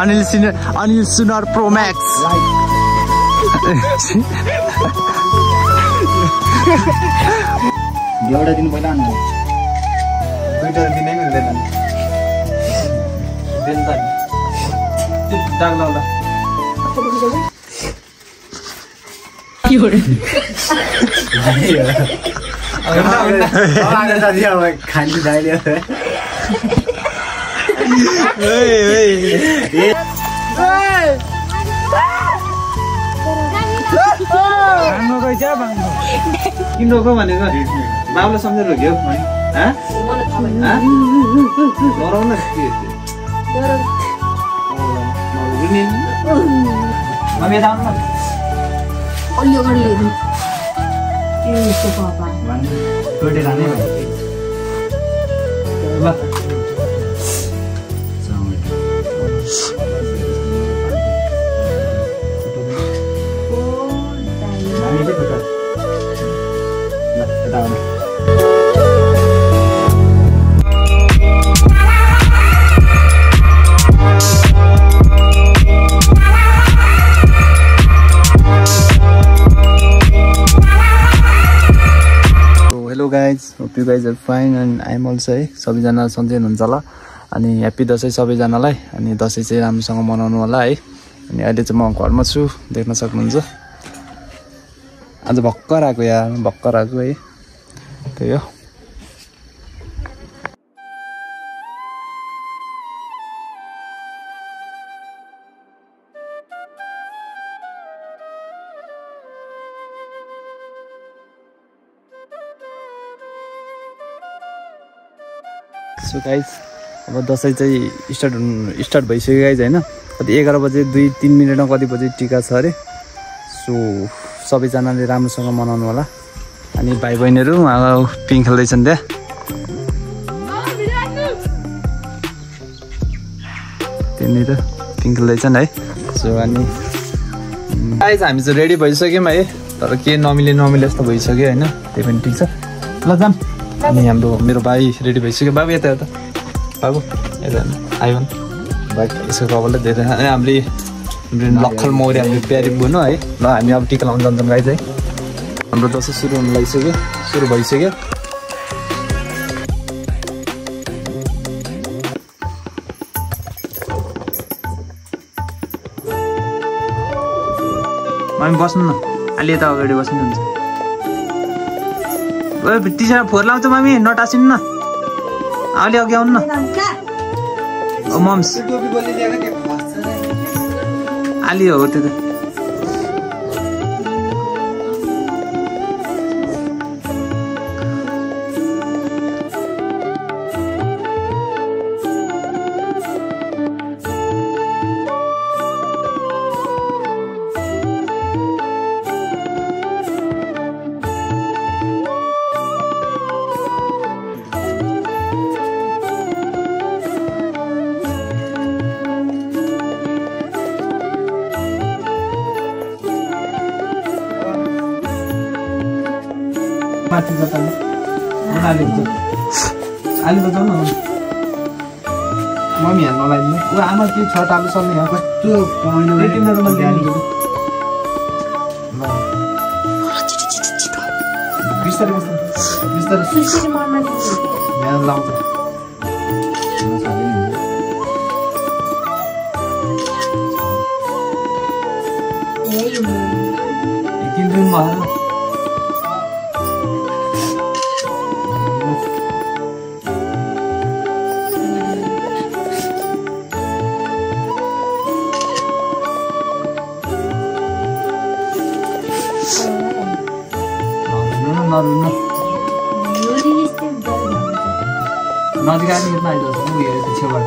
अनिल सुनार pro max एउटा दिन पहिला आउनु दुईटा दिनै मिल्दैन दिन त डाक लाउला के हो रे खाली दाइले किनको भनेको बाबुलाई सम्झेर लग्यो डराउन मम्मी यता आउनु अलि अगाडि हेर्नु के यस्तो पापा टोटेर नै ल hello guys, hope you guys are fine and I am also है। सबैजना सन्चै हुनुहुन्छ होला अनि ह्याप्पी दसैँ सबैजनालाई। अनि दसैँ चाहिँ राम्रोसँग मनाउनु होला है। अनि अहिले चाहिँ म घरमा छु, देख्न सक्नुहुन्छ। आज भर्खर आएको यार, भर्खर आएको है, त्यही हो। सो गाइज, अब दसैँ चाहिँ स्टार्ट भइसक्यो गाइज होइन। कति 11 बजे 2-3 मिनटमा कति बजे टिका छ अरे। सो सबैजनाले राम्रोसँग मनाउनु होला। अनि भाइ बहिनीहरू पिङ खेल्दैछन् त्यहाँ। त्यहाँनिर पिङ खेल्दैछन् है। सो अनि गाइज हामी चाहिँ रेडी भइसक्यौँ है। तर के नमिले जस्तो भइसक्यो होइन। त्यही पनि ठिक छ, ल जाम। अनि हाम्रो मेरो भाइ रेडी भइसक्यो। बाबु यता यता बाबु यता आयो भने भाइ यसको कपालले धेरै। अनि हामीले लक्खल मौर्य हाम्रो प्यारी बुनु है। ल हामी अब टिका लाउनु जान्छौँ गाइज है। हाम्रो दसैँ सुरु हुन लागिसक्यो, सुरु भइसक्यो। हामी बस्नु न, अलि यता अगाडि बस्नु हुन्छ। ओ टिचर फोहोर लाउँछ मम्मी, नटासिनु न, अलि अघि आउनु न। ओ मम्स अलि हो त्यो त। माथि जता आलु त जाउँ न मम्मी हेर्न लगाइदिनु। ऊ आमा के छ टालु सक्ने हो कस्तो बिस्तारै लाउँछ। किन्नु भयो नजिक आएर हेर्न आइदिनुहोस्। ऊ हेरेको छेउबाट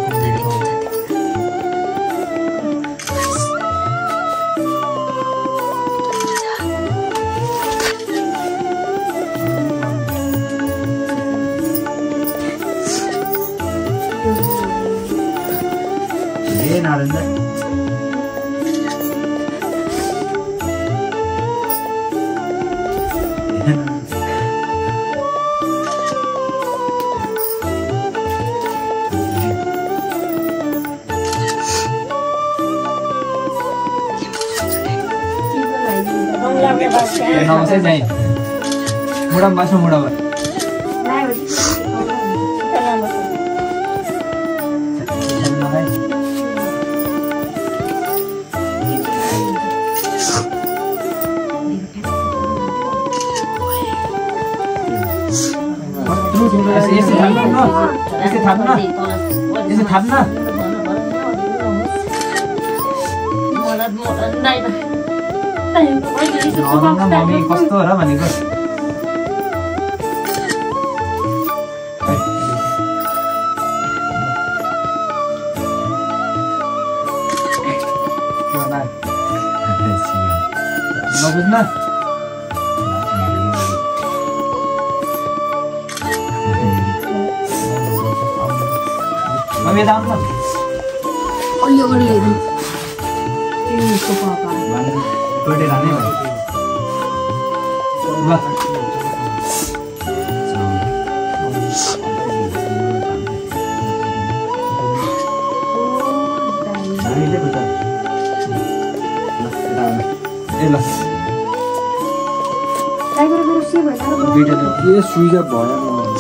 ए नारायण नमस्ते चाहिँ मुडामा बस्नु मुडामा मम्मी कस्तो हो र भनेको नबुझ्न मम्मी यता आउनु अलियो गरिहेरौँ त्यसको पापा टोटे रानै भयो ल ए ल के स्विच अफ भयो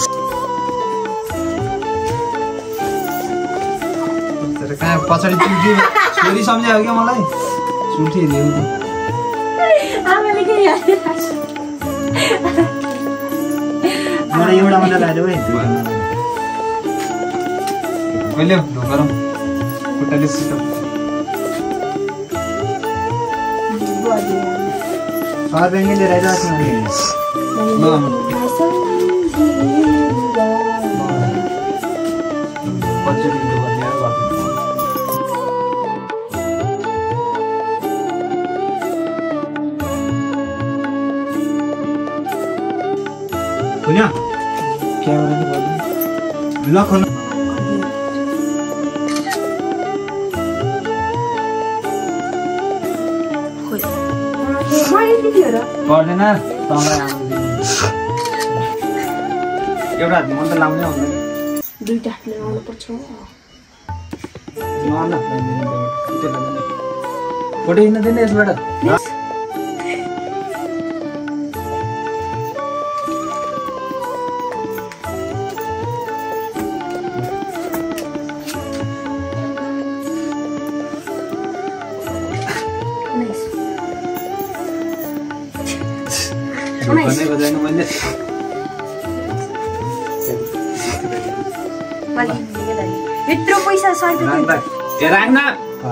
कहाँ पछाडि चुल्ठी छोरी सम्झायो क्या मलाई चुल्ठी ल्याउनु मलाई एउटा मात्रै लाग्यो है कहिले ढोका खुट्टाले सिस्टम सर बेङ्गले राइरहेको लखन पर्दैन एउटा मन त लाउनै आउँदैन दुईटा हातले आउनु पर्छ फोटो हिँड्न दिने यसबाट यत्रो पैसा राख्न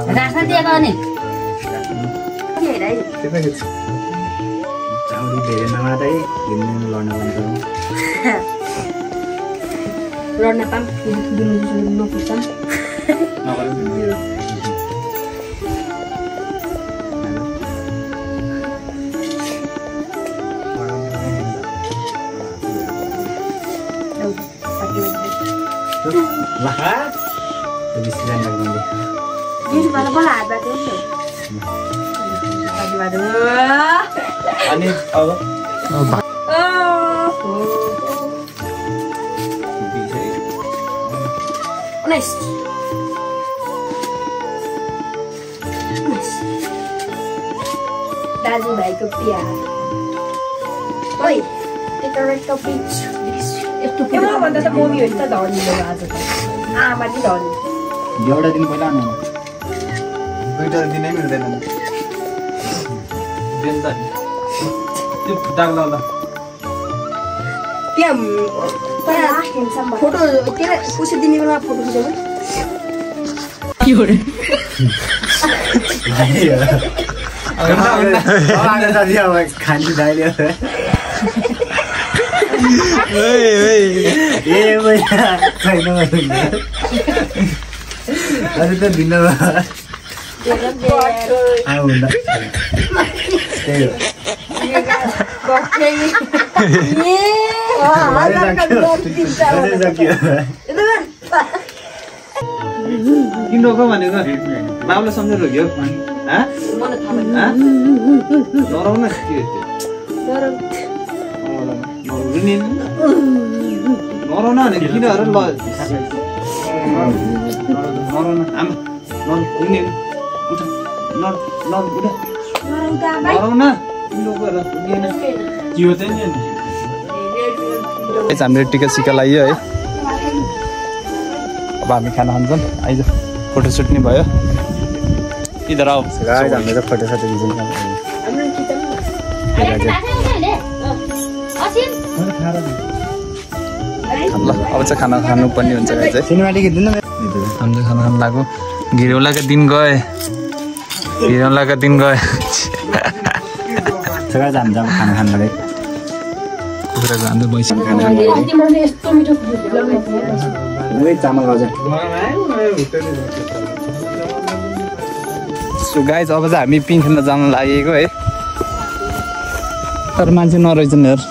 चाउरी धेरै नमात्रै हिँड्नु लड्न लड्न पाम नपुग्छ अनि अब दाजुभाइको प्यार भन्दा त मम्मी हो नि त धनी आज त आमा नि धनी एउटा दिन पहिला दुईटा दिनै मिल्दैन त्यो दाग लाउँदा त्यहाँ फोटो त्यहाँ पुसे दिने बेला फोटो खिचेको खाने दाइले अरे त दिन किन रोक भनेको बाबुलाई सम्झेर रोक्यो डराउन के नराउन भनेको किन हेर ल नराउन आमा नरुने उठ नराउन हामीले टिका सिक्का लगाइयो है। अब हामी खाना खान्छौँ आइज फोटोसुट नि भयो इधर आओ हामीले त फोटोसुट खिच्यौँ ल अब चाहिँ खाना खानुपर्ने हुन्छ गाइज है। हामीले खाना खानु लाग्यो घिरौलाको दिन गए खाना खान लाग्यो कुखुरा जाँदा बैसी चामल हजुर सो गाइज अब चाहिँ हामी पिङ खेल्न जान लागेको है तर मान्छे नरहेछ नि हेर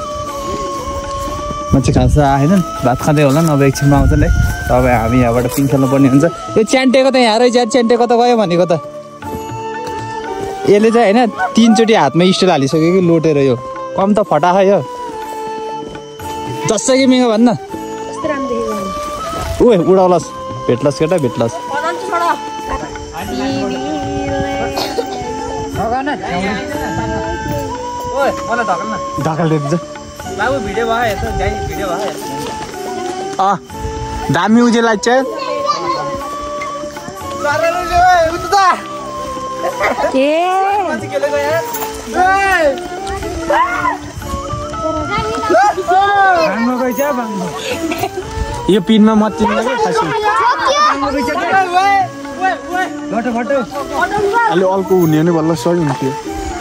मान्छे खास आएन भात खाँदै होला नभए एकछिनमा आउँछन् है तब हामी यहाँबाट पिङ खेल्नु पर्ने हुन्छ। यो च्यान्टेको त यहाँ रहेछ च्यान्टेको त गयो भनेको त यसले चाहिँ होइन 3 चोटि हातमा स्टिल हालिसक्यो कि लोटेर यो कम त फटा खै यो 10 कि मेगा भन्न ओए उडाउलास भेट्लास केटा भेट्लास दामी उजे लाग्छ यो पिनमा मत चिन्दैन अलि अल्को हुने भने बल्ल सही हुन्थ्यो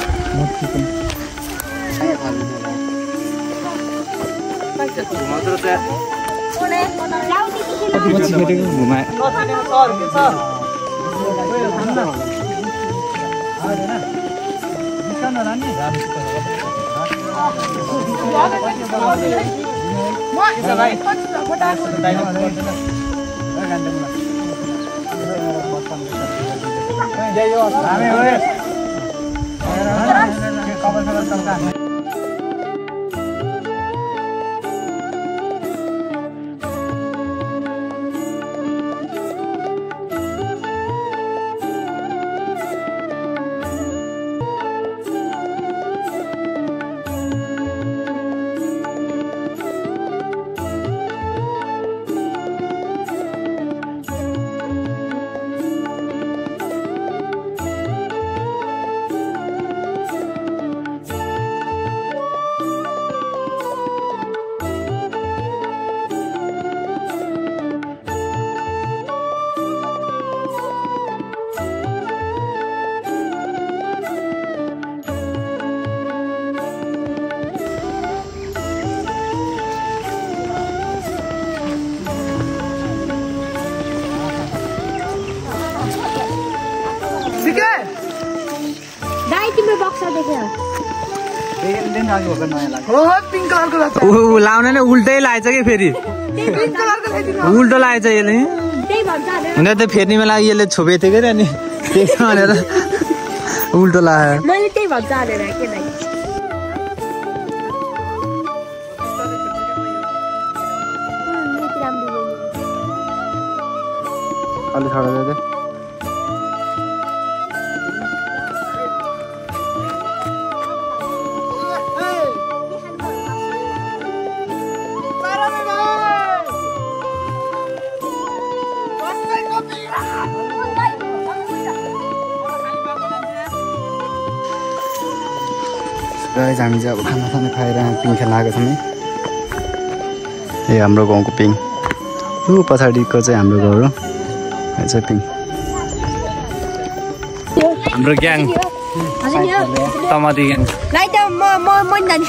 लाउने नै उल्टै लागेछ कि फेरि उल्टो लागेछ यसले हुन त फेर्ने बेला यसले छोपेको थियो कि अनि त्यही भनेर उल्टो लाग्यो मैले त्यही भन्छ हालेर के लागि अलि छोडा दे गाइस हामी चाहिँ अब खाना खाएर पिङ खेल्न आएको छौँ है। ए हाम्रो गाउँको पिङ ऊ पछाडिको चाहिँ हाम्रो घर हो यो चाहिँ पिङ हाम्रो ग्याङ तमादी ग्याङ लाइट म जानी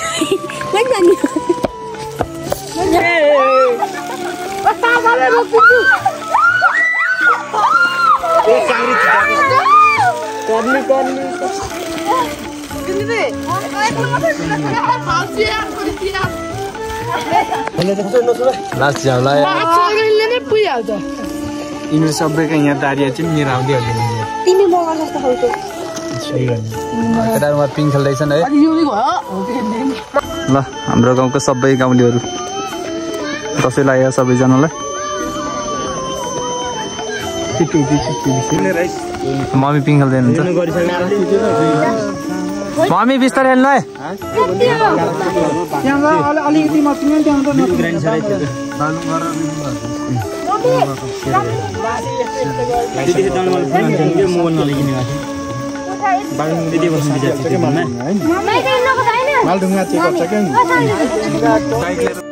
लास्ट झ्याउला यिनीहरू सबैको यहाँ दारिया चाहिँ मेरो आउँदै हाल्यो पिङ खेल्दैछन् है। ल हाम्रो गाउँको सबै गाउँलेहरू दसैँ लाग्यो सबैजनालाई मम्मी पिङ खेल्दै हुनुहुन्छ मम्मी बिस्तारै हेर्नु है अलिकति मसिनो मालढुङ्गा चेकअप छ क्या